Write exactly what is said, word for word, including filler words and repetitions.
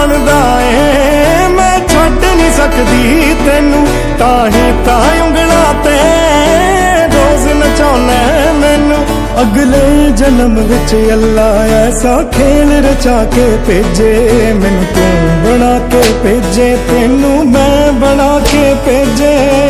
जानदा है मैं छड्ड नहीं सकदी तेनू, ताही ता उंगलां ते रोज नचाउना मैनू। अगले जन्म विच अल्लाह ऐसा खेल रचा के भेजे मैनू, तू बना के भेजे तेनू मैं बना के भेजे।